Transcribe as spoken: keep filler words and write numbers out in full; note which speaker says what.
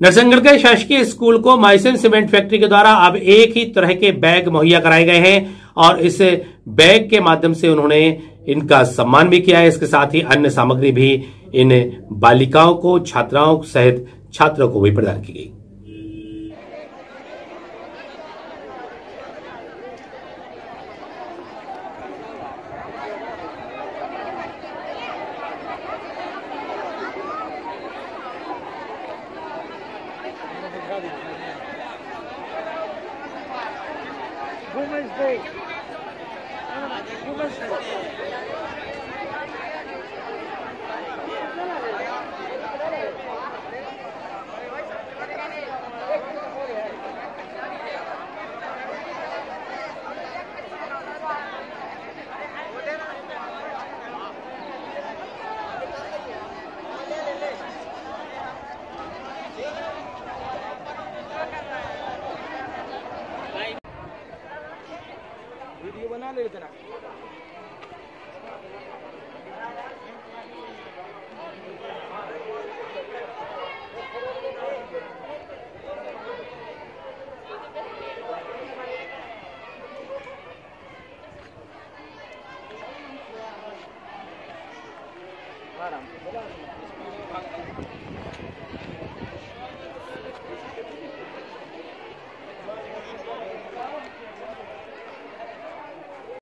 Speaker 1: नरसिंहगढ़ के शासकीय स्कूल को माइसिन सीमेंट फैक्ट्री के द्वारा अब एक ही तरह के बैग मुहैया कराए गए हैं और इस बैग के माध्यम से उन्होंने इनका सम्मान भी किया है। इसके साथ ही अन्य सामग्री भी इन बालिकाओं को, छात्राओं सहित छात्रों को भी प्रदान की गई।
Speaker 2: Women's Day. Women's Day. Video बना ले इतना।